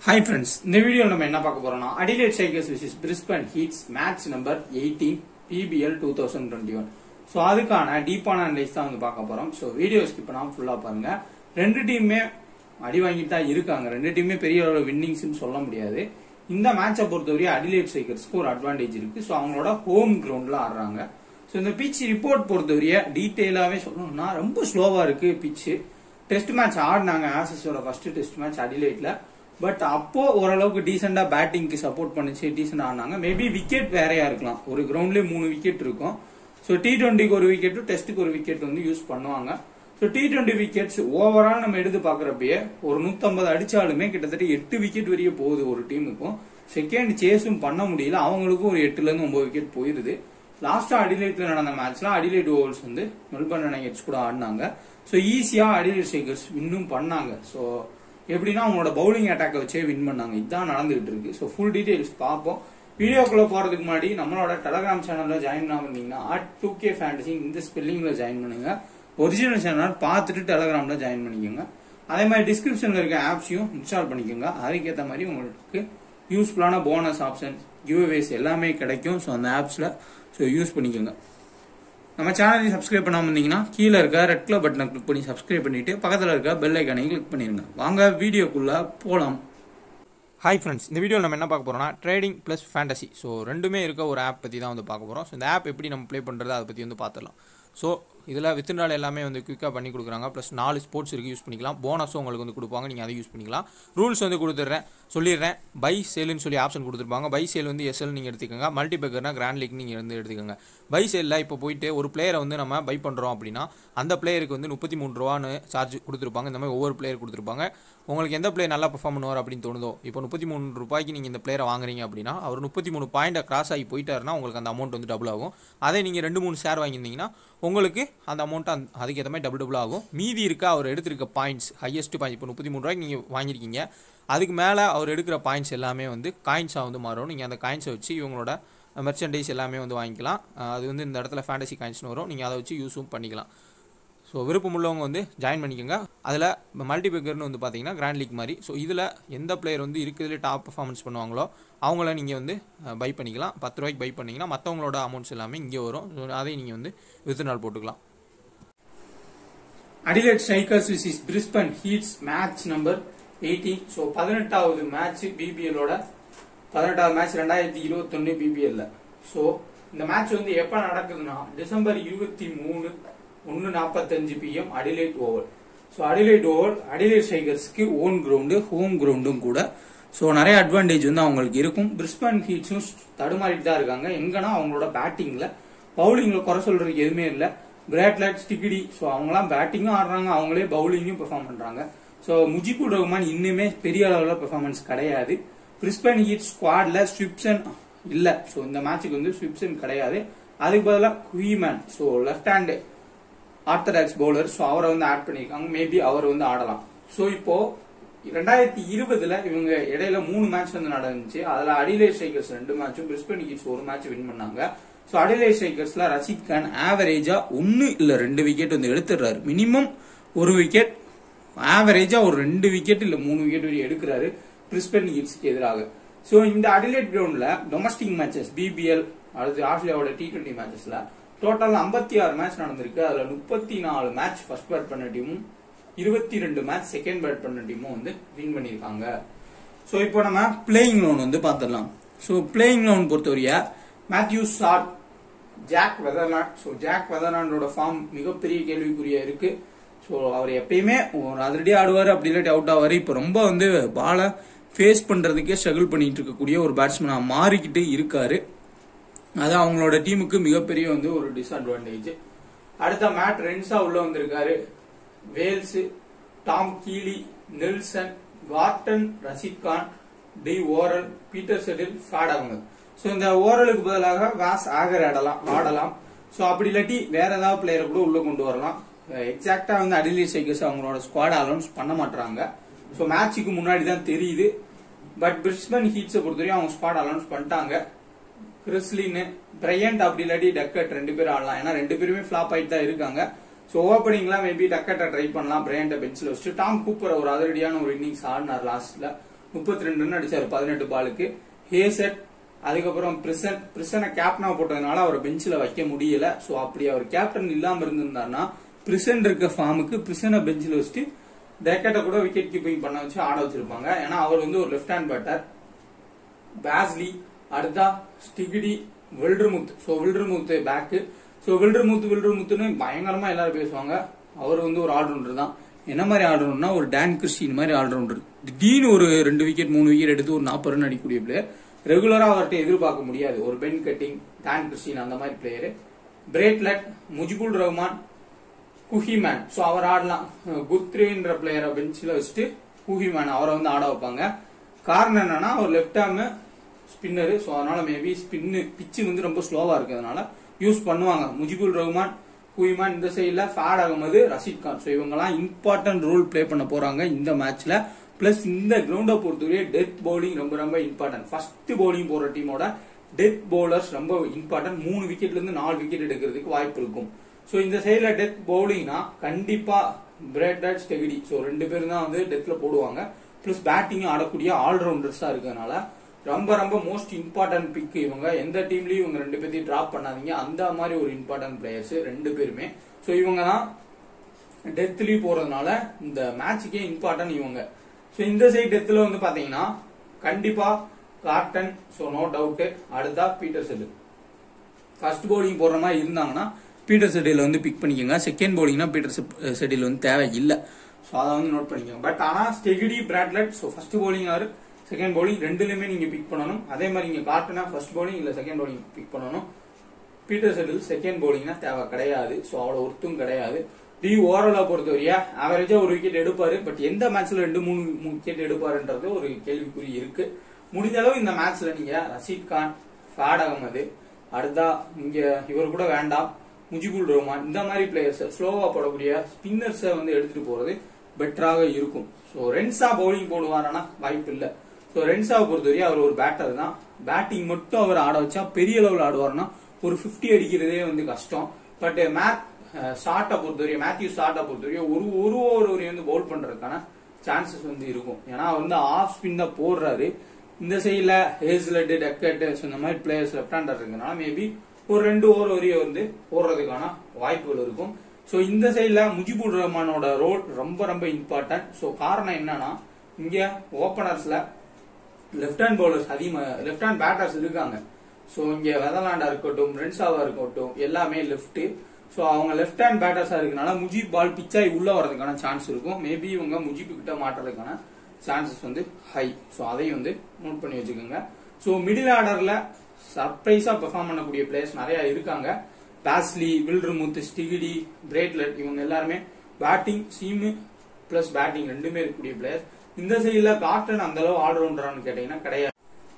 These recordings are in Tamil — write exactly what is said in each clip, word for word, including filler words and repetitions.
Hi friends, இந்த வீடியோல நம்ம என்ன பார்க்க போறோம்னா Adelaide Strikers vs Brisbane Heats match number eighteen P B L twenty twenty-one. So அதுக்கான டீப்பான அனலைஸ் தான் வந்து பார்க்க போறோம். சோ வீடியோ ஸ்கிப் பண்ணாம ஃபுல்லா பாருங்க. ரெண்டு டீமுமே அடி வாங்கிட்டு தான் இருக்காங்க. ரெண்டு டீமுமே பெரிய அளவு வின்னிங்ஸ்னு சொல்ல முடியாது. இந்த மேட்சை பொறுத்தவரை Adelaide Strikers ஒரு அட்வான்டேஜ் இருக்கு. சோ அவங்களோட ஹோம் கிரவுண்ட்ல ஆடுறாங்க. சோ இந்த பிட்ச் ரிப்போர்ட் பொறுத்தவரை டீடைலாவே சொல்லணும்னா ரொம்ப ஸ்லோவா இருக்கு பிட்ச். டெஸ்ட் மேட்ச் ஆடினாங்க ஆசஸோட ஃபர்ஸ்ட் டெஸ்ட் மேட்ச் அடிலைட்ல. பட் அப்போ ஓரளவுக்கு டீசெண்டா பேட்டிங்க்கு சப்போர்ட் பண்ணிச்சு, டீசெண்டா ஆனாங்க. மேபி விக்கெட் வேறையா இருக்கலாம். ஒரு கிரவுண்ட்லயே மூணு விக்கெட் இருக்கும். ஸோ டி டுவெண்ட்டிக்கு ஒரு விக்கெட், டெஸ்ட்டுக்கு ஒரு விக்கெட் வந்து யூஸ் பண்ணுவாங்க. So T twenty wickets overall நம்ம எடுத்து பாக்குறப்பயே ஒரு நூத்தி ஐம்பது அடிச்சாலுமே கிட்டத்தட்ட எட்டு விக்கெட் வரைய போகுது ஒரு டீமுக்கும். செகண்ட் சேஸும் பண்ண முடியல, அவங்களுக்கும் ஒரு எட்டுல இருந்து ஒன்பது விக்கெட் போயிருது. லாஸ்டா அடிலைட்ல நடந்த மேட்ச்ல அடிலைட் ஓவர்ஸ் வந்து மெல்பர்ன் நைட்ஸ் கூட ஆடினாங்க. ஸோ ஈஸியா அடிலைட் ஸ்ட்ரைக்கர்ஸ் வின்னும் பண்ணாங்க. ஸோ எப்படின்னா அவங்களோட பவுலிங் அட்டாக்கை வச்சே வின் பண்ணாங்க. இதுதான் நடந்துகிட்டு இருக்கு. ஸோ ஃபுல் டீடைல்ஸ் பார்ப்போம். வீடியோக்குள்ள போறதுக்கு முன்னாடி நம்மளோட டெலகிராம் சேனல்ல ஜாயின் பண்ணாம இருந்தீங்கன்னா அட் டூ கே ஃபேண்டசி இந்த ஸ்பெல்லிங்ல ஜாயின் பண்ணுங்க. ஒரிஜினல் சேனல் பார்த்துட்டு டெலகிராம்ல ஜாயின் பண்ணிக்கோங்க. அதே மாதிரி டிஸ்கிரிப்ஷன்ல இருக்க ஆப்ஸையும் இன்ஸ்டால் பண்ணிக்கோங்க. அதுக்கேற்ற மாதிரி உங்களுக்கு யூஸ்ஃபுல்லான போனஸ் ஆப்ஷன், கிவ்அவேஸ் எல்லாமே கிடைக்கும். ஸோ அந்த ஆப்ஸ்ல ஸோ யூஸ் பண்ணிக்கோங்க. நம்ம சேனலையும் சப்ஸ்கிரைப் பண்ணாம இருந்தீங்கன்னா கீழே இருக்க ரெட் கலர் பட்டனை கிளிக் பண்ணி சப்ஸ்கிரைப் பண்ணிட்டு பக்கத்தில் இருக்க பெல் ஐக்கானையும் கிளிக் பண்ணிருங்க. வாங்க வீடியோக்குள்ள போலாம். ஹாய் ஃப்ரெண்ட்ஸ், இந்த வீடியோவில் நம்ம என்ன பார்க்க போறோம்னா ட்ரேடிங் பிளஸ் ஃபேண்டசி. ஸோ ரெண்டுமே இருக்க ஒரு ஆப் பற்றி தான் வந்து பார்க்க போகிறோம். ஸோ இந்த ஆப் எப்படி நம்ம ப்ளே பண்ணுறது அதை பற்றி வந்து பார்த்துடலாம். ஸோ இதில் வித்ட்ரால் எல்லாமே வந்து குயிக்காக பண்ணி கொடுக்குறாங்க. ப்ளஸ் நாலு ஸ்போர்ட்ஸ் இருக்குது, யூஸ் பண்ணிக்கலாம். போனஸும் உங்களுக்கு வந்து கொடுப்பாங்க, நீங்கள் அதை யூஸ் பண்ணிக்கலாம். ரூல்ஸ் வந்து கொடுத்துட்றேன், சொல்லிடுறேன். பை சேலுன்னு சொல்லி ஆப்ஷன் கொடுத்துருப்பாங்க. பை சேல் வந்து எஸ்எல் நீங்கள் எடுத்துக்கோங்க. மல்டிபேக்கர்னா கிராண்ட் லீக் நீங்கள் வந்து எடுத்துக்கோங்க. பை சேலில் இப்போ போயிட்டு ஒரு பிளேயரை வந்து நம்ம பை பண்ணுறோம் அப்படின்னா அந்த பிளேயருக்கு வந்து முப்பத்தி மூணு ரூபான்னு சார்ஜ் கொடுத்துருப்பாங்க. இந்த மாதிரி ஒவ்வொரு பிளேயர் கொடுத்துருப்பாங்க. உங்களுக்கு எந்த பிளேயர் நல்லா பெர்ஃபார்ம் பண்ணுவார் அப்படின்னு தோணுதோ, இப்போ முப்பத்தி மூணு ரூபாய்க்கு நீங்கள் இந்த பிளேயரை வாங்குறீங்க அப்படின்னா அவர் முப்பத்தி மூணு பாயிண்டை கிராஸ் ஆகி போயிட்டாருன்னா உங்களுக்கு அந்த அமௌண்ட் வந்து டபுள் ஆகும். அதே நீங்கள் ரெண்டு மூணு ஷேர் வாங்கியிருந்தீங்கன்னா உங்களுக்கு அந்த அமௌண்ட் அதுக்கேற்ற மாதிரி டபுள் டபுள் ஆகும். மீதி இருக்க அவர் எடுத்திருக்க பாயிண்ட்ஸ், ஹையஸ்ட் பாயிண்ட்ஸ், இப்போ முப்பத்தி மூணு ரூபாய்க்கு நீங்கள் வாங்கியிருக்கீங்க, அதுக்கு மேலே அவர் எடுக்கிற பாயிண்ட்ஸ் எல்லாமே வந்து காயின்ஸாக வந்து மாறும். நீங்கள் அந்த காயின்ஸை வச்சு இவங்களோட மெர்ச்சன்டைஸ் எல்லாமே வந்து வாங்கிக்கலாம். அது வந்து இந்த இடத்துல ஃபேண்டசி காயின்ஸ்னு வரும். நீங்கள் அதை வச்சு யூஸும் பண்ணிக்கலாம். ஸோ விருப்பம் உள்ளவங்க வந்து ஜாயின் பண்ணிக்கோங்க. அதில் மல்டிபேக்கர்னு வந்து பார்த்தீங்கன்னா கிராண்ட் லீக் மாதிரி. ஸோ இதில் எந்த பிளேயர் வந்து இருக்கிறதுலே டாப் பர்ஃபார்மன்ஸ் பண்ணுவாங்களோ அவங்கள நீங்கள் வந்து பை பண்ணிக்கலாம். பத்து ரூபாய்க்கு பை பண்ணிங்கன்னா மற்றவங்களோட அமௌண்ட்ஸ் எல்லாமே இங்கே வரும். அதையும் நீங்கள் வந்து வித்ட்ரால் போட்டுக்கலாம். Adelaide Strikers vs Brisbane Heats match number eighteen. So பதினெட்டாவது மேட்ச் பிபிஎல்லோட பதினெட்டாவது மேட்ச் ரெண்டாயிரத்தி இருபத்தி ஒன்னு பிபிஎல்ல. ஸோ இந்த மேட்ச் வந்து எப்ப நடக்குதுன்னா டிசம்பர் இருபத்தி மூணு ஒன்னு நாற்பத்தஞ்சு PM Adelaide Oval. So Adelaide Oval Adelaide ஸ்ட்ரைக்கர்ஸ்க்கு ஓன் கிரவுண்டு, ஹோம் கிரவுண்டும் கூட. ஸோ நிறைய அட்வான்டேஜ் வந்து அவங்களுக்கு இருக்கும். பிரிஸ்பன் ஹீட்ஸும் தடுமாறிட்டு தான் இருக்காங்க. எங்கன்னா அவங்களோட பேட்டிங்ல, பவுலிங்ல குறை சொல்றதுக்கு எதுவுமே இல்லை. பிராட்லட், ஸ்டிகிடி, ஸோ அவங்களாம் பேட்டிங்கும் ஆடுறாங்க, அவங்களே பவுலிங்கும் பெர்ஃபார்ம் பண்றாங்க. ஸோ முஜிபுர் ரஹ்மான் இன்னுமே பெரிய அளவில் பெர்ஃபார்மன்ஸ் கிடையாது. பிரிஸ்பன் ஹீட் ஸ்குவாட்ல ஸ்விப்சன் இல்ல. ஸோ இந்த மேட்சுக்கு வந்து ஸ்விப்சன் கிடையாது. அதுக்கு பதிலாக Kuhnemann, so left hand orthodox bowler, so அவரை வந்து ஆட் பண்ணிருக்காங்க. மேபி அவர் வந்து ஆடலாம். ஸோ இப்போ ரெண்டாயிரத்தி இருபதுல இவங்க இடையில மூணு மேட்ச் வந்து நடந்துச்சு. அதுல அடிலைட் ஸ்ட்ரைக்கர்ஸ் ரெண்டு மேட்சும், பிரிஸ்பன் ஹீட்ஸ் ஒரு மேட்ச் வின் பண்ணாங்க. ஸோ அடிலைட் ஸ்ட்ரைக்கர்ஸ்ல ரஷீத் கான் ஆவரேஜா ஒன்னு இல்ல ரெண்டு விக்கெட் வந்து எடுத்துடுறாரு. மினிமம் ஒரு விக்கெட், ஆவரேஜா ஒரு ரெண்டு விக்கெட் இல்ல மூணு விக்கெட் வரை எடுக்கிறாரு பிரிஸ்பன் ஹீட்ஸ்க்கு எதிராக. ஸோ இந்த அடிலைட் கிரவுண்ட்ல டொமஸ்டிக் மேட்சஸ் பிபிஎல் அடுத்து ஆஸ்திரேலியாவோட டி டுவெண்ட்டி மேட்சஸ்ல டோட்டல் ஐம்பத்தி ஆறு மேட்ச் நடந்திருக்கு. அதுல முப்பத்தி நாலு மேட்ச் ஃபர்ஸ்ட் பேட் பண்ண டீமும் இருபத்தி ரெண்டு மேட்ச் செகண்ட் பேட் பண்ண டீமும் வந்து வின் பண்ணிருக்காங்க. ஸோ இப்போ நம்ம பிளேயிங் லோன் வந்து பாத்திரலாம். ஸோ பிளேயிங் லோன் பொறுத்தவரையா Matthew Short, Jake Weatherald. So Jake வெதர்லாண்டோட ஃபார்ம் மிகப்பெரிய கேள்விக்குறியா இருக்கு. ஸோ அவர் எப்பயுமே ஒரு அதிரடி ஆடுவாரு, அப்படி இல்லாட்டி அவுட் ஆவாரு. இப்போ ரொம்ப வந்து பாலை ஃபேஸ் பண்றதுக்கே ஸ்ட்ரகிள் பண்ணிட்டு இருக்கக்கூடிய ஒரு பேட்ஸ்மேனா மாறிக்கிட்டு இருக்காரு. அது அவங்களோட டீமுக்கு மிகப்பெரிய வந்து ஒரு டிஸ்அட்வான்டேஜ். அடுத்த மேட் ரென்ஸா உள்ள வந்திருக்காரு. Wells, Tom Kelly, Nielsen, Garton, Rashid Khan, டி ஓரல், பீட்டர் செடில், ஃபேட் அவங்க. ஸோ இந்த ஓரலுக்கு பதிலாக வாஸ் ஆகர் ஆடலாம் ஆடலாம் ஸோ அப்படி இல்லாட்டி வேற ஏதாவது பிளேயரை கூட உள்ள கொண்டு வரலாம். எக்ஸாக்டா வந்து அடிலைட் ஸ்ட்ரைக்கர்ஸ் அவங்களோட ஸ்குவாட் அலௌன்ஸ் பண்ண மாட்டாங்க. ஸோ மேட்சுக்கு முன்னாடி தான் தெரியுது. பட் பிரிஸ்பன் ஹீட்ஸை பொறுத்தவரையும் அவங்க ஸ்குவாட் அலௌன்ஸ் பண்ணிட்டாங்க. கிறிஸ்லின், பிரையண்ட் அப்படி இல்லாட்டி டக்கட் ரெண்டு பேரும் ஆடலாம். ஏன்னா ரெண்டு பேருமே ஃபிளாப் ஆயிட்டு தான் இருக்காங்க. ஸோ ஓப்பனிங்லாம் மேபி டக்கட்டை ட்ரை பண்ணலாம். பிரையண்ட பெஞ்சில் வச்சுட்டு டாம் கூப்பர் ஒரு அதிரடியான ஒரு இன்னிங்ஸ் ஆடினார் லாஸ்ட்ல. முப்பத்தி ரெண்டு ரன் அடிச்சாரு பதினெட்டு பாலுக்கு. ஹேசட் அதுக்கப்புறம் பிரிசன் பிரிசனை கேப்டனா போட்டதுனால அவரை பெஞ்சில வைக்க முடியல. சோ அப்படி அவர் கேப்டன் இல்லாம இருந்திருந்தாருன்னா பிரிசன் இருக்க ஃபார்முக்கு பிரிசனை பெஞ்சில வச்சுட்டு டேக்கெட்டை கூட விக்கெட் கீப்பிங் பண்ண வச்சு ஆட வச்சிருப்பாங்க. ஏன்னா அவர் வந்து ஒரு லெப்ட் ஹேண்ட் பேட்டர். பாஸ்லி அடுத்தா ஸ்டிகிடி வில்டர்முத். சோ வில்டர்முத் பேக்கு. சோ வில்டர்முத் வில்டர்முத்னு பயங்கரமா எல்லாரும் பேசுவாங்க. அவர் வந்து ஒரு ஆல்ரவுண்டர் தான். என்ன மாதிரி ஆல்ரவுண்டர்னா ஒரு டான் கிறிஸ்டின் மாதிரி ஆல்ரவுண்டர். திடீர்னு ஒரு ரெண்டு விக்கெட் மூணு விக்கெட் எடுத்து ஒரு நாற்பது ரன் அடிக்கக்கூடிய பிளேயர். ரெகுலரா அவர்கிட்ட எதிர்பார்க்க முடியாது. ஒரு பென் கட்டிங் டான் கிறிஸ்டின் அந்த மாதிரி player. Bartlett Mujibur Rahman Kuhnemann. So அவர் ஆடலாம். குத்ரின்ற பிளேயரை பெஞ்சில வச்சுட்டு குஹிமேன் அவரை வந்து ஆட வைப்பாங்க. காரணம் என்னன்னா அவர் லெப்ட் ஆர்ம் ஸ்பின்னர். சோ அதனால மேபி ஸ்பின்னு பிச்சு வந்து ரொம்ப ஸ்லோவா இருக்கிறதுனால யூஸ் பண்ணுவாங்க. முஜிபுர் ரஹ்மான் குஹிமேன் இந்த சைட்ல ஃபேட் அகமது ரஷீத் கான். சோ இவங்க எல்லாம் இம்பார்ட்டன்ட் ரோல் பிளே பண்ண போறாங்க இந்த மேட்ச்ல. பிளஸ் இந்த கிரவுண்டை பொறுத்தவரை டெத் பவுலிங் ரொம்ப ரொம்ப இம்பார்ட்டன்ட். ஃபர்ஸ்ட் பவுலிங் போற டீமோட டெத் பவுலர்ஸ் ரொம்ப இம்பார்ட்டன்ட். மூணு விக்கெட்ல இருந்து நாலு விக்கெட் எடுக்கிறதுக்கு வாய்ப்பு இருக்கும். சோ இந்த சைட்ல டெத் பவுலிங்னா கண்டிப்பா பிரேட்லெட் ஸ்டெகிடி. சோ ரெண்டு பேரும் தான் வந்து டெத்ல போடுவாங்க. பிளஸ் பேட்டிங் ஆடக்கூடிய ஆல்ரவுண்டர்ஸா இருக்கிறதுனால ரொம்ப ரொம்ப மோஸ்ட் இம்பார்ட்டன்ட் பிக் இவங்க. எந்த டீம்லயும் இவங்க ரெண்டு பேர்த்தையும் டிராப் பண்ணாதீங்க. அந்த மாதிரி ஒரு இம்பார்ட்டன்ட் பிளேயர்ஸ் ரெண்டு பேருமே. சோ இவங்க தான் டெத்லயும் போறதுனால இந்த மேட்சுக்கே இம்பார்ட்டன்ட் இவங்க. சோ இந்த சைட் டெத்ல வந்து பாத்தீங்கன்னா கண்டிப்பா கார்டன். So no doubt. அடுத்தா பீட்டர் செட்டில். ஃபர்ஸ்ட் பவுலிங் போடுற மாதிரி இருந்தாங்கன்னா பீட்டர் செட்டில் வந்து பிக் பண்ணிக்கோங்க. செகண்ட் பவுலிங்னா பீட்டர் செட்டில் வந்து தேவை இல்லை. சோ அதை வந்து நோட் பண்ணிக்கோங்க. பட் ஆனா Steketee Bartlett so first bowling ஆறு செகண்ட் பவுலிங் ரெண்டுலயுமே நீங்க பிக் பண்ணணும். அதே மாதிரி நீங்க கார்டனா ஃபர்ஸ்ட் பவுலிங் இல்ல செகண்ட் பவுலிங் பிக் பண்ணணும். பீட்டர் செட்டில் செகண்ட் பவுலிங்னா தேவை கிடையாது. சோ அவ்வளவு ஒருத்தும் கிடையாது. டி ஓவராலா பொறுத்தவரையா ஆவரேஜா ஒரு விக்கெட் எடுப்பாரு. பட் எந்த மேட்ச்ல ரெண்டு மூணு விக்கெட் எடுப்பாருன்றது ஒரு கேள்விக்குறி இருக்கு. முடிஞ்ச அளவு இந்த மேட்ச்ல நீங்க ரஷீத் கான் ஃபேட் அகமது அடுத்தா இங்க இவர் கூட வேண்டாம் முஜிபுர் ரஹ்மான் இந்த மாதிரி பிளேயர்ஸ் ஸ்லோவா போடக்கூடிய ஸ்பின்னர்ஸ் வந்து எடுத்துட்டு போறது பெட்டராக இருக்கும். சோ ரென்சா பவுலிங் போடுவாரானா வாய்ப்பு இல்ல. சோ ரென்சாவை பொறுத்தவரை அவர் ஒரு பேட்டர் தான். பேட்டிங் மட்டும் அவர் ஆட வச்சா பெரிய லெவல் ஆடுவார்னா ஒரு பிப்டி அடிக்கிறதே வந்து கஷ்டம். பட் மேத் ஷார்ட்டை பொறுத்தவரை மேத்யூ ஷார்ட்டை பொறுத்தவரை ஒரு ஒரு ஓவர் வந்து பவுல் பண்றதுக்கான சான்சஸ் வந்து இருக்கும். ஏன்னா அவர் வந்து ஆஃப் ஸ்பின் தான் போடுறாரு. இந்த சைட்ல ஹேஸ்லெட் டெக்கெட் இந்த மாதிரி பிளேயர்ஸ் லெப்ட் ஹேண்டர் இருக்கனால மேபி ஒரு ரெண்டு ஓவர் வரையும் வந்து போடுறதுக்கான வாய்ப்புகள் இருக்கும். சோ இந்த சைட்ல முஜிபுர் ரஹ்மானோட ரோல் ரொம்ப ரொம்ப இம்பார்ட்டன்ட். சோ காரணம் என்னன்னா இங்க ஓபனர்ஸ்ல லெப்ட் ஹேண்ட் பவுலர்ஸ் அதிகமா லெப்ட் ஹேண்ட் பேட்டர்ஸ் இருக்காங்க. சோ இங்க வெதர்லாண்டா இருக்கட்டும் ரென்சாவா இருக்கட்டும் எல்லாமே லெப்ட். சோ அவங்க லெப்ட் ஹேண்ட் பேட்டர்ஸா இருக்கனால முஜிப் பால் பிச்சாய் உள்ள வரதுக்கான சான்ஸ் இருக்கும். மேபி இவங்க முஜிப் கிட்ட மாட்டுறதுக்கான சான்சஸ் வந்து ஹை. சோ அதையும் வந்து நோட் பண்ணி வச்சுக்கோங்க. சோ மிடில் ஆர்டர்ல சர்ப்ரைஸா பெர்ஃபார்ம் பண்ணக்கூடிய பிளேயர்ஸ் நிறைய இருக்காங்க. பாஸ்லி வில்டர்முத் ஸ்டிகிடி பிரேட்லெட் இவங்க எல்லாருமே பேட்டிங் சீம் பிளஸ் பேட்டிங் ரெண்டுமே இருக்கக்கூடிய பிளேயர்ஸ். இந்த சைட்ல கார்டன் அந்த அளவு ஆல்ரவுண்டரான்னு கேட்டீங்கன்னா கிடையாது.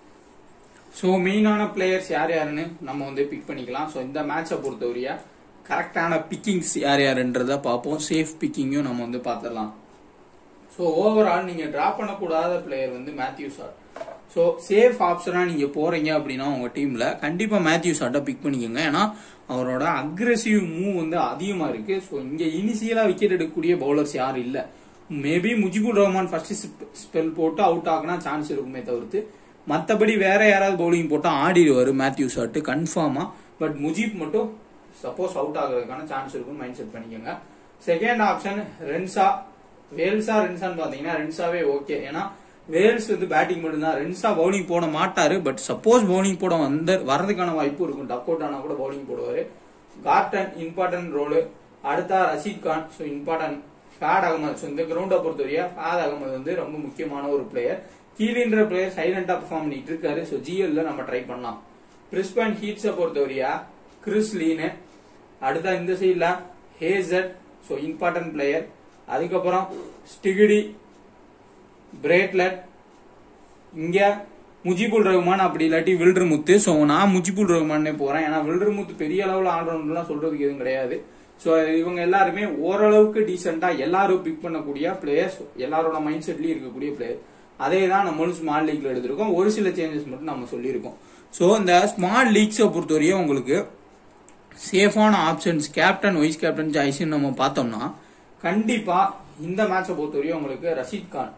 சோ மெயினான பிளேயர்ஸ் யார் யாருன்னு நம்ம வந்து பிக் பண்ணிக்கலாம். சோ இந்த மேட்சை பொறுத்தவரையா கரெக்டான பிக்கிங்ஸ் யார் யாருன்றத பார்ப்போம். சேஃப் பிக்கிங்கும் நம்ம வந்து பார்த்துடலாம். சோ ஓவரால் நீங்க டிராப் பண்ணக்கூடாத பிளேயர் வந்து மேத்யூ ஷாட். சோ சேஃப் ஆப்ஷனா நீங்க போறீங்க அப்படின்னா உங்க டீம்ல கண்டிப்பா மேத்யூ ஷாட்டை பிக் பண்ணிக்கோங்க. ஏன்னா அவரோட அக்ரெசிவ் மூவ் வந்து அதிகமா இருக்கு. சோ இங்க இனிஷியலா விக்கெட் எடுக்கக்கூடிய பவுலர்ஸ் யாரும் இல்ல. Maybe Mujibur Rahman first spell போட்டு அவுட் ஆகினா சான்ஸ் இருக்குமே தவிர்த்து மத்தபடி வேற யாராவது பவுலிங் போட்டா ஆடிடுவாரு மேத்யூ ஷாட் கன்ஃபார்மா. பட் முஜிப் மட்டும் சப்போஸ் அவுட் ஆகிறதுக்கான சான்ஸ் இருக்கும் மைண்ட் செட் பண்ணிக்கோங்க. Second option Renshaw. வேல்ஸா ரென்சான்னு பாத்தீங்கன்னா ரென்சாவே ஓகே. ஏன்னா வேல்ஸ் வந்து பேட்டிங் மட்டும் தான். ரென்சா பவுலிங் போட மாட்டாரு. பட் சப்போஸ் பவுலிங் போட வந்து வரதுக்கான வாய்ப்பு இருக்கும். டக் அவுட் ஆனா கூட பவுலிங் போடுவாரு. Garton important role. அடுத்தா ரஷீத் கான். So important. ஃபேட் அகமது. இந்த கிரவுண்டை பொறுத்தவரையா ஃபேட் அகமது வந்து ரொம்ப முக்கியமான ஒரு பிளேயர். கீழின்ற பிளேயர் சைலண்டா பெர்ஃபார்ம் பண்ணிட்டு இருக்காரு. சோ ஜிஎல்ல நம்ம ட்ரை பண்ணலாம். பிரிஸ்பேன் ஹீட்ஸை பொறுத்தவரையா கிறிஸ் லீனு. அடுத்தா இந்த சைட்ல ஹேசட். So important player. அதுக்கப்புறம் ஸ்டிகிடி பிரேட்லெட் இங்க முஜிபுர் ரஹ்மான் அப்படி இல்லாட்டி வில்டர்முத். சோ நான் முஜிபுர் ரஹ்மானே போறேன். ஏன்னா வில்டர்முத் பெரிய அளவுல ஆல்ரவுண்டர்லாம் சொல்றதுக்கு எதுவும் கிடையாது. சோ இவங்க எல்லாருமே ஓரளவுக்கு டீசெண்டா எல்லாரும் பிக் பண்ணக்கூடிய பிளேயர்ஸ். எல்லாரோட மைண்ட் செட்லயும் இருக்கக்கூடிய பிளேயர். அதே தான் நம்மளும் ஸ்மால் லீக்ல எடுத்திருக்கோம். ஒரு சில சேஞ்சஸ் மட்டும் நம்ம சொல்லியிருக்கோம். சோ இந்த ஸ்மால் லீக்ஸை பொறுத்தவரையும் உங்களுக்கு சேஃபான options captain vice captain choice நம்ம பார்த்தோம்னா கண்டிப்பா இந்த மேட்சை பொறுத்தவரையும் உங்களுக்கு ரஷீத் கான்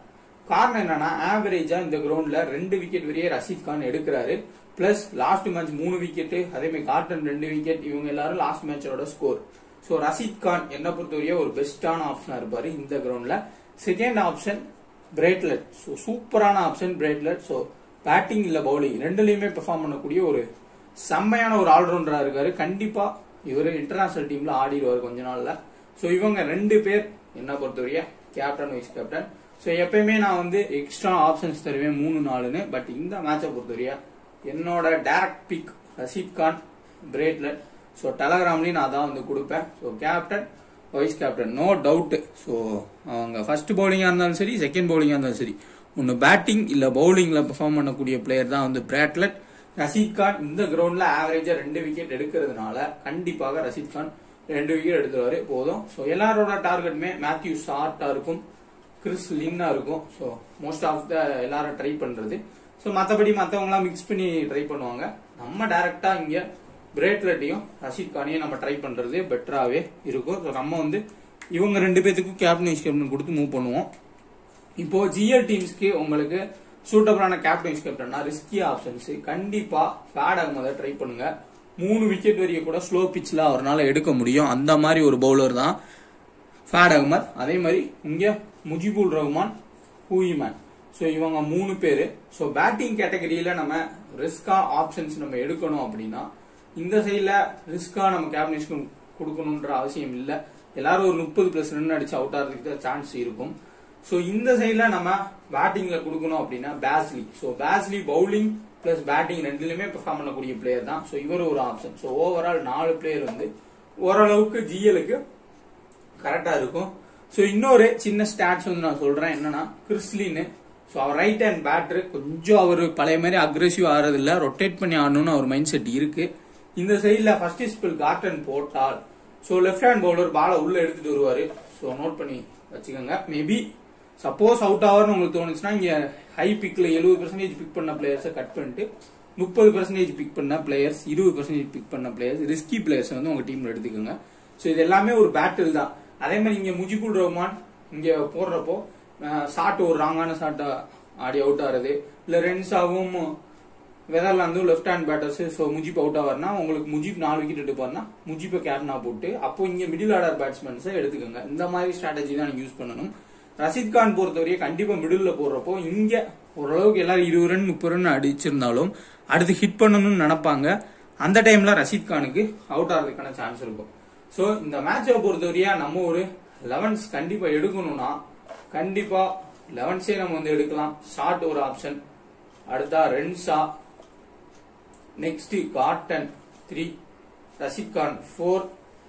காரணம் என்னன்னா ஆவரேஜா இந்த கிரவுண்ட்ல ரெண்டு விக்கெட் வரையே ரஷீத் கான் எடுக்கிறாரு. பிளஸ் லாஸ்ட் மேட்ச் மூணு விக்கெட், அதே மாதிரி கார்டன் ரெண்டு விக்கெட், இவங்க எல்லாரும் லாஸ்ட் மேட்சோட ஸ்கோர். சோ ரஷீத் கான் என்ன பொறுத்தவரையே ஒரு பெஸ்டான ஆப்ஷனா இருப்பாரு இந்த கிரவுண்ட்ல. Second option Bartlett. சோ சூப்பரான ஆப்ஷன் பிரைட்லெட். சோ பேட்டிங் இல்ல பவுலிங் ரெண்டுலயுமே பெர்ஃபார்ம் பண்ணக்கூடிய ஒரு செம்மையான ஒரு ஆல்ரவுண்டரா இருக்காரு. கண்டிப்பா இவரு இன்டர்நேஷனல் டீம்ல ஆடிடுவாரு கொஞ்ச நாள்ல. சோ இவங்க ரெண்டு பேர் என்ன பொறுத்தவரையா கேப்டன் வைஸ் கேப்டன். சோ எப்பயுமே நான் வந்து எக்ஸ்ட்ரா ஆப்ஷன்ஸ் தருவேன் மூணு நாலுன்னு. பட் இந்த மேட்சை பொறுத்தவரையா என்னோட direct pick Rashid Khan Bartlett. So டெலகிராம்லயும் நான் தான் வந்து கொடுப்பேன். So captain vice captain no doubt. So அவங்க ஃபர்ஸ்ட் பவுலிங்கா இருந்தாலும் சரி, செகண்ட் பவுலிங்கா இருந்தாலும் சரி, ஒன்னு பேட்டிங் இல்ல பவுலிங்ல பெர்ஃபார்ம் பண்ணக்கூடிய பிளேயர் தான் வந்து பிரைட்லெட். ரஷீத் கான் இந்த கிரவுண்ட்ல ஆவரேஜா ரெண்டு விக்கெட் எடுக்கிறதுனால கண்டிப்பாக ரஷீத் கான் ரெண்டு விக்கெட் எடுத்துருவாரு போதும். சோ எல்லாரோட டார்கெட்டுமே மேத்யூ ஷார்ட்டா இருக்கும், கிறிஸ் லின்னா இருக்கும். சோ மோஸ்ட் ஆஃப் த எல்லாரும் ட்ரை பண்றது. சோ மத்தபடி மத்தவங்க எல்லாம் மிக்ஸ் பண்ணி ட்ரை பண்ணுவாங்க. நம்ம டைரக்டா இங்க பிரைட்லெட்டையும் ரஷீத் கானையும் நம்ம ட்ரை பண்றது பெட்டராவே இருக்கும். சோ நம்ம வந்து இவங்க ரெண்டு பேத்துக்கும் கேப்டன் வைஸ் கேப்டன் கொடுத்து மூவ் பண்ணுவோம். இப்போ ஜிஎல் டீம்ஸ்க்கு உங்களுக்கு சூட்டபிளான கேப்டன் வைஸ் கேப்டன்னா ரிஸ்கி ஆப்ஷன்ஸ் கண்டிப்பா ஃபேட் அகமதை ட்ரை பண்ணுங்க. மூணு விக்கெட் வரைக்கும் கூட ஸ்லோ பிச்ல அவரால் எடுக்க முடியும். அந்த மாதிரி ஒரு பவுலர் தான் ஃபேட் அகமத். அதே மாதிரி இங்க முஜிபுல் ரஹ்மான், ஹூயிமேன். சோ இவங்க மூணு பேரு. சோ பேட்டிங் கேட்டகரியில நம்ம ரிஸ்கா ஆப்ஷன்ஸ் நம்ம எடுக்கணும் அப்படின்னா இந்த சைட்ல ரிஸ்கா நம்ம கேப்டன் கொடுக்கணும்ன்ற அவசியம் இல்ல. எல்லாரும் ஒரு முப்பது பிளஸ் ரன் அடிச்சு அவுட் ஆகிறதுக்கு சான்ஸ் இருக்கும். சோ இந்த சைட்ல நம்ம பேட்டிங்ல கொடுக்கணும் அப்படின்னா Bazley. So Bazley bowling plus batting ரெண்டுலயுமே பெர்ஃபார்ம் பண்ணக்கூடிய பிளேயர் தான். சோ இவர் ஒரு ஆப்ஷன். சோ ஓவரால் நாலு பிளேயர் வந்து ஓரளவுக்கு ஜிஎலுக்கு கரெக்டா இருக்கும். சோ இன்னொரு சின்ன ஸ்டாட்ஸ் வந்து நான் சொல்றேன் என்னன்னா கிறிஸ்லின். சோ அவர் ரைட் ஹேண்ட் பேட்டர், கொஞ்சம் அவர் பழைய மாதிரி அக்ரெசிவ் ஆறது இல்ல, ரொட்டேட் பண்ணி ஆடணும்னு அவர் மைண்ட் செட் இருக்கு. இந்த சைட்ல ஃபர்ஸ்ட் ஸ்பெல் கார்டன் போட்டால் சோ லெஃப்ட் ஹேண்ட் பவுலர் பால உள்ள எடுத்துட்டு வருவாரு. சோ நோட் பண்ணி வச்சுக்கோங்க. மேபி சப்போஸ் அவுட் ஆவர்னு உங்களுக்கு தோணுச்சுன்னா இங்க ஹை பிக்ல எழுபது பெர்சன்டேஜ் பிக் பண்ண பிளேயர்ஸை கட் பண்ணிட்டு முப்பது பெர்சன்டேஜ் பிக் பண்ண பிளேயர்ஸ், இருபது பெர்சன்டேஜ் பிக் பண்ண பிளேயர்ஸ், ரிஸ்கி பிளேயர்ஸ் வந்து உங்க டீம்ல எடுத்துக்கோங்க. சோ இது எல்லாமே ஒரு பேட்டில் தான். அதே மாதிரி இங்க முஜிபுல் ரஹ்மான் இங்க போடுறப்போ ஷாட் ஒரு ராங்கான ஷாட்டா ஆடி அவுட் ஆறது, இல்ல ரென்ஸாவும் வெதர்லாந்தும் left hand batters. So Mujeeb out ஆவார்னா உங்களுக்கு முஜிப் நாலு விக்கெட் எடுப்பார்னா முஜிப்பை கேப்டனா போட்டு அப்போ இங்க மிடில் ஆர்டர் பேட்ஸ்மேன்ஸை எடுத்துக்கோங்க. இந்த மாதிரி ஸ்ட்ராட்டஜி தான் நீங்க யூஸ் பண்ணணும். ரஷீத் கான் பொறுத்தவரையே கண்டிப்பா மிடில் போடுறப்போ இங்க ஓரளவுக்கு எல்லாரும் இருபது ரன் முப்பது ரன் அடிச்சிருந்தாலும் அடுத்து ஹிட் பண்ணணும்னு நினைப்பாங்க. அந்த டைம்ல ரஷீத் கானுக்கு அவுட் ஆகிறதுக்கான சான்ஸ் இருக்கும். சோ இந்த மேட்சை பொறுத்தவரையா நம்ம ஒரு லெவன்ஸ் கண்டிப்பா எடுக்கணும்னா கண்டிப்பா லெவன்ஸே நம்ம வந்து எடுக்கலாம். ஷார்ட் ஒரு ஆப்ஷன், அடுத்தா Renshaw, next Garton three, Rashid Khan four,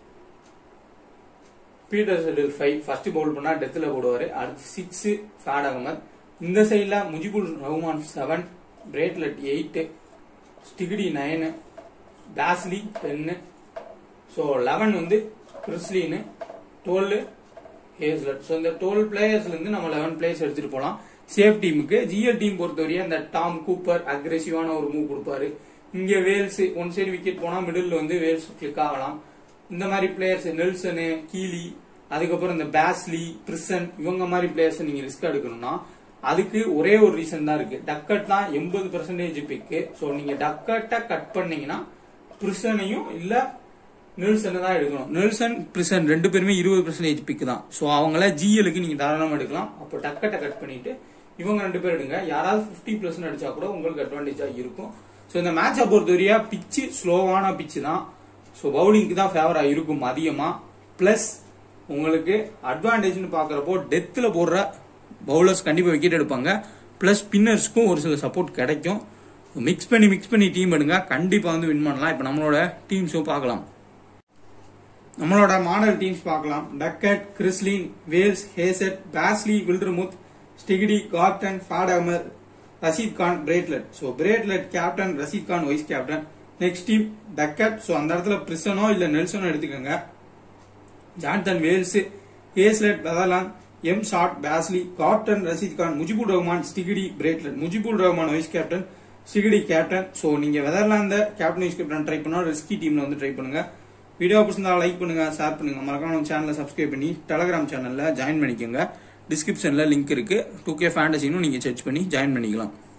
Peter Siddle five. First bowl பண்ணா டெத்ல போடுவாரு. அடுத்து சிக்ஸ் ஃபேட் அகமத். இந்த சைட்ல Mujibur Rahman seven, Bartlett eight, Steketee nine, Bazley ten. So eleven வந்து கிறிஸ்லின், டுவெல் ஹேஸ்லட். சோ இந்த டுவெல் பிளேயர்ஸ்ல இருந்து நம்ம லெவன் பிளேயர்ஸ் எடுத்துட்டு போலாம். சேஃப் டீமுக்கு ஜிஎல் டீம் பொறுத்தவரையா இந்த டாம் கூப்பர் அக்ரெசிவான ஒரு மூவ் கொடுப்பாரு. இங்க வேல்ஸ் ஒன் சைடு விக்கெட் போனா மிடில் வந்து வேல்ஸ் கிளிக் ஆகலாம். இந்த மாதிரி பிளேயர்ஸ் நெல்சனு, கீலி, அதுக்கப்புறம் இந்த பேஸ்லி, பிரிசன், இவங்க மாதிரி பிளேயர்ஸ் நீங்க ரிஸ்க் எடுக்கணும்னா அதுக்கு ஒரே ஒரு ரீசன் தான் இருக்கு. டக்கட் தான் எண்பது பெர்சன்டேஜ் பிக்கு. சோ நீங்க டக்கட்டை கட் பண்ணீங்கன்னா பிரிசனையும் இல்ல நெல்சனை தான் எடுக்கணும். நெல்சன் பிரிசன் ரெண்டு பேருமே இருபது பெர்சன்டேஜ் பிக் தான். சோ அவங்கள ஜிஎலுக்கு நீங்க தாராளமா எடுக்கலாம். அப்போ டக்கட்டை கட் பண்ணிட்டு இவங்க ரெண்டு பேர் எடுங்க. யாராவது பிப்டி பிளஸ் அடிச்சா கூட உங்களுக்கு அட்வான்டேஜா இருக்கும். சோ இந்த மேட்சை பொறுத்தவரையா பிச்சு ஸ்லோவான பிச்சு தான். சோ பவுலிங்க்கு தான் ஃபேவரா இருக்கும் அதிகமா. பிளஸ் உங்களுக்கு அட்வான்டேஜ்னு பாக்குறப்போ டெத்ல போடுற பவுலர்ஸ் கண்டிப்பா விக்கெட் எடுப்பாங்க. பிளஸ் ஸ்பின்னர்ஸ்க்கும் ஒரு சில சப்போர்ட் கிடைக்கும். மிக்ஸ் பண்ணி மிக்ஸ் பண்ணி டீம் எடுங்க, கண்டிப்பா வந்து வின் பண்ணலாம். இப்ப நம்மளோட டீம்ஸும் பார்க்கலாம். நம்மளோட மாடல் டீம்ஸ் பார்க்கலாம். Duckett, Chris Lynn, Wells, Heazlett, Bazley, Wildermuth, Steketee, Garton, Fawad Ahmed, Rashid Khan, Bartlett. So Bartlett captain, Rashid Khan vice captain. Next team Duckett. So அந்த இடத்துல பிரிசனோ இல்ல நெல்சனோ எடுத்துக்கோங்க. ஜான்டன், Wells, Heazlett, Weatherald, M Short, Bazley, Garton, Rashid Khan, Mujibur Rahman, Steketee, Bartlett. Mujibur Rahman vice captain, Steketee captain. So நீங்க வெதர்லாந்த கேப்டன் வைஸ் கேப்டன் ட்ரை பண்ணா ரிஸ்கி டீம்ல வந்து ட்ரை பண்ணுங்க. வீடியோ பிடிச்சிருந்தா லைக் பண்ணுங்க, ஷேர் பண்ணுங்க, மறக்காம சேனலை சப்ஸ்கிரைப் பண்ணி டெலகிராம் சேனல்ல ஜாயின் பண்ணிக்கோங்க. டிஸ்கிரிப்ஷன்ல லிங்க் இருக்கு. டூ கே ஃபேண்டசினும் நீங்க சர்ச் பண்ணி ஜாயின் பண்ணிக்கலாம்.